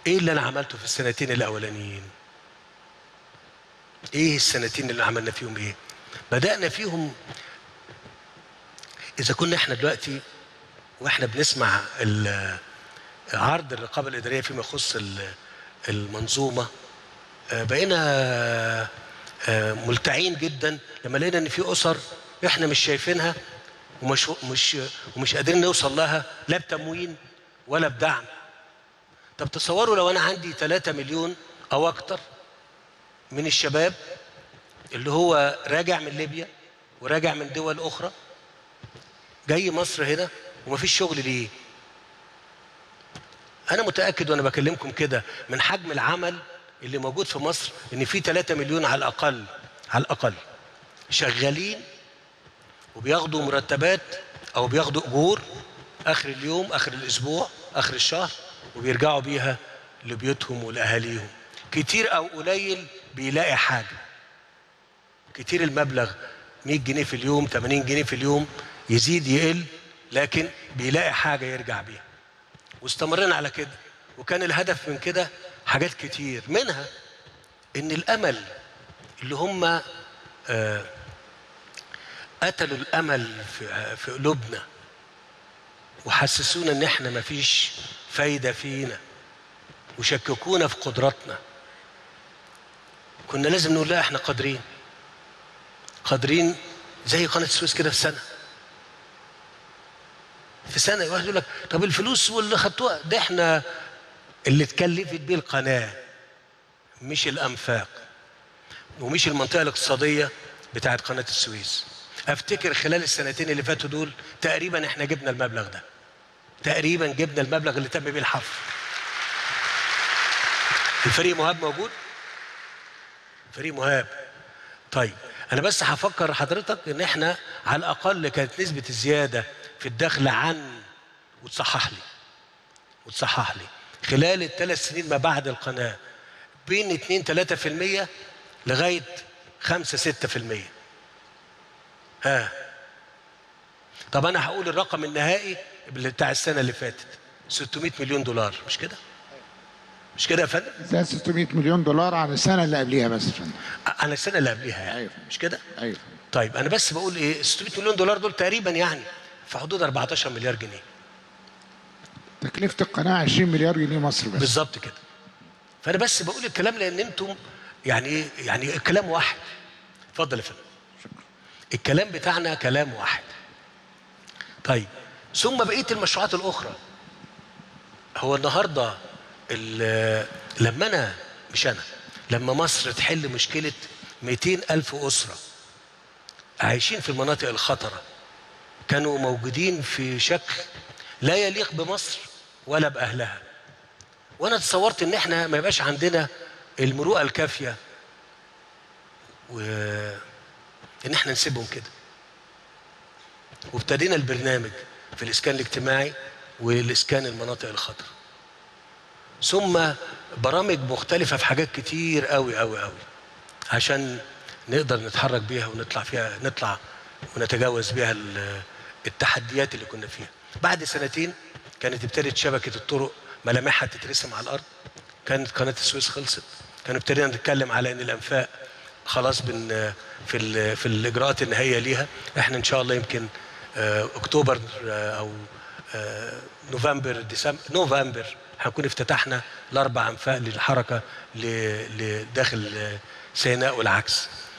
ايه اللي انا عملته في السنتين الاولانيين؟ ايه السنتين اللي عملنا فيهم ايه؟ بدأنا فيهم. اذا كنا احنا دلوقتي واحنا بنسمع عرض الرقابة الإدارية فيما يخص المنظومة، بقينا ملتعين جدا لما لقينا ان في اسر احنا مش شايفينها ومش قادرين نوصل لها لا بتموين ولا بدعم. طب تصوروا لو انا عندي 3 مليون او اكتر من الشباب اللي هو راجع من ليبيا وراجع من دول اخرى جاي مصر هنا ومفيش شغل ليه. انا متاكد وانا بكلمكم كده من حجم العمل اللي موجود في مصر ان في 3 مليون على الاقل، على الاقل شغالين وبياخدوا مرتبات او بياخدوا اجور اخر اليوم، اخر الاسبوع، اخر الشهر، وبيرجعوا بيها لبيوتهم ولاهاليهم. كتير او قليل بيلاقي حاجه. كتير المبلغ 100 جنيه في اليوم، 80 جنيه في اليوم، يزيد يقل، لكن بيلاقي حاجه يرجع بيها. واستمرنا على كده، وكان الهدف من كده حاجات كتير، منها ان الامل اللي هم قتلوا الامل في قلوبنا وحسسونا ان احنا مفيش فايده فينا وشككونا في قدراتنا. كنا لازم نقول لا، احنا قادرين، قادرين زي قناه السويس كده في سنه. واحد يقول لك طب الفلوس واللي خدتوها ده احنا اللي اتكلفت بيه القناه، مش الانفاق ومش المنطقه الاقتصاديه بتاعت قناه السويس. افتكر خلال السنتين اللي فاتوا دول تقريبا احنا جبنا المبلغ ده، تقريبا جبنا المبلغ اللي تم بيه الحفر. الفريق مهاب موجود؟ فريق مهاب. طيب انا بس هفكر حضرتك ان احنا على الاقل كانت نسبه الزياده في الدخل عن وتصحح لي خلال الثلاث سنين ما بعد القناه بين 2-3% لغايه 5-6%. ها، طب انا هقول الرقم النهائي بتاع السنه اللي فاتت 600 مليون دولار، مش كده؟ مش كده يا فندم؟ ده 600 مليون دولار على السنه اللي قبليها بس يا فندم. على السنه اللي قبلها يعني. أيوة. مش كده؟ ايوه. طيب انا بس بقول ايه، 600 مليون دولار دول تقريبا يعني في حدود 14 مليار جنيه. تكلفه القناه 20 مليار جنيه مصري بس. بالظبط كده. فانا بس بقول الكلام لان انتم يعني الكلام واحد. اتفضل يا فندم. شكرا. الكلام بتاعنا كلام واحد. طيب ثم بقيه المشروعات الاخرى. هو النهارده لما مصر تحل مشكله 200,000 اسره عايشين في المناطق الخطره، كانوا موجودين في شكل لا يليق بمصر ولا باهلها. وانا تصورت ان احنا ما يبقاش عندنا المروءه الكافيه وان احنا نسيبهم كده. وابتدينا البرنامج في الاسكان الاجتماعي والاسكان المناطق الخطره، ثم برامج مختلفه في حاجات كتير قوي قوي قوي عشان نقدر نتحرك بيها نطلع ونتجاوز بيها التحديات اللي كنا فيها. بعد سنتين كانت ابتدت شبكه الطرق ملامحها تترسم على الارض، كانت قناه السويس خلصت، كانوا ابتدينا نتكلم على ان الانفاق خلاص في الاجراءات النهائيه ليها. احنا ان شاء الله يمكن اكتوبر او نوفمبر هنكون افتتحنا ال4 انفاق للحركه لداخل سيناء والعكس.